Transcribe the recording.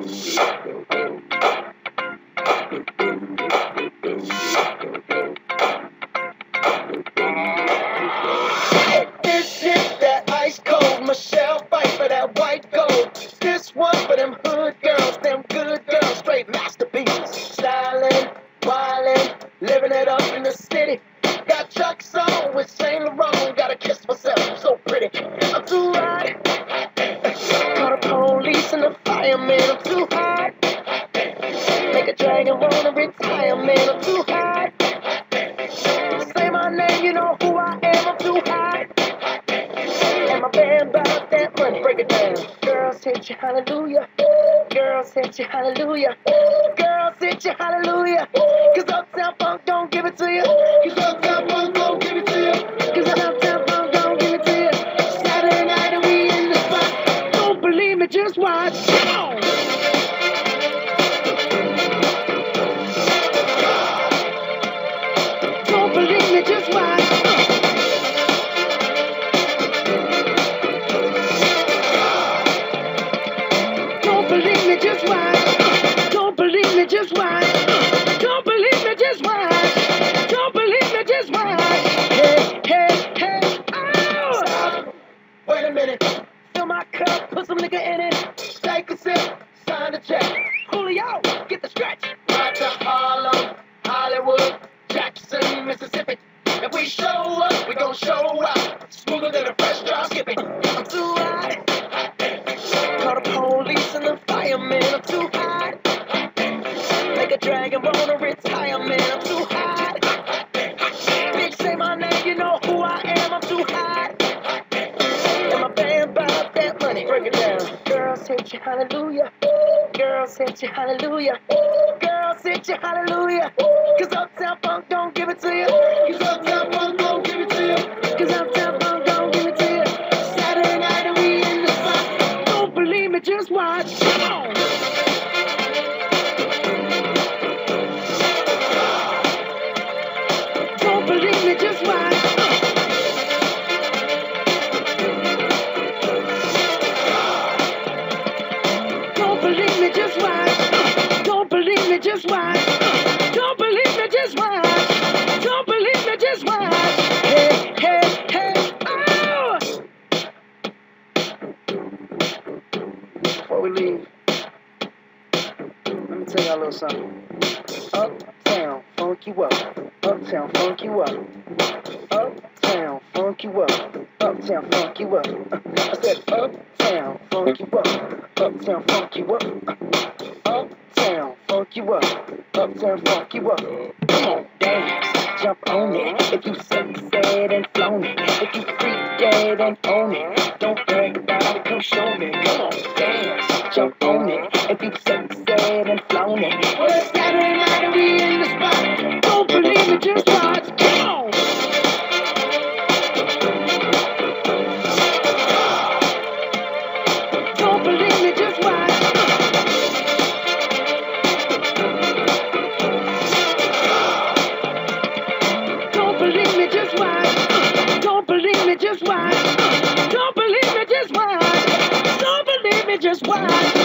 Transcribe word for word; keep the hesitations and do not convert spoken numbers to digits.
This is that ice cold Michelle fight for that white gold. This one for them hood girls, them good girls, straight masterpieces. Styling, wildin', living it up in the city. Got Chuck's on with Saint Laurent. Gotta kiss myself, I'm so pretty. I'm too hot. Call the police and the fireman. I'm too hot. Make a dragon wanna retire, man. I'm too hot. Say my name, you know who I am. I'm too hot. And my band bought that money. Break it down. Girls hit you, hallelujah. Girls hit you, hallelujah. Girls hit you, hallelujah. Cause Uptown Funk don't give it to you. Cause Uptown Funk don't give it to you. Cause Uptown Funk don't give it to you. Saturday night and we in the spot. Don't believe me, just watch. Don't believe me, just watch. Don't believe me, just watch. Don't believe me, just watch. Don't believe me, just watch. Don't believe me, just watch. Hey, hey, hey, oh! Stop. Wait a minute. Fill my cup, put some nigga in it. Take a sip, sign the check. Julio, get the stretch. Right to Harlem, Hollywood, Jackson, Mississippi. If we show up, we gon' show out. Smoother than a fresh drop skipping. I'm too hot. Call the police and the fireman. I'm too hot. Make a dragon wanna retire, man. I'm too hot. Bitch, say my name, you know who I am. I'm too hot. And my band bought that money. Break it down. Girls hit you, hallelujah. Girls hit you, hallelujah. Girls hit you, hallelujah. Cause Uptown Funk don't give it to you. Cause Uptown Funk don't give it to you. Cause Uptown Funk don't give it to you. Saturday night and we in the spot. Don't believe me, just watch. Don't believe me, just watch. Don't believe me, just watch. Don't believe me, just watch. Don't believe me, just watch. Don't believe me, just watch. Hey, hey, hey, oh! Before we leave, let me tell y'all a little something. Uptown, funk you up. Uptown, funk you up. Uptown, funk you up. Uptown, funk you up. I said uptown, funk you up. Uptown, funk you up. Uptown, funk you up. Uptown, funk you up. Come on, dance, jump on it. If you sunset and flown it. If you freak dead and own it. Don't brag about it, come show me. Come on, dance, jump on it. If you sunset and flown it. Well, it's Saturday night and we in the spot. Don't believe it, just watch. Come on. Don't believe me, just watch. Don't believe me, just watch. Don't believe me, just watch. Don't believe me, just watch. Don't believe me, just watch.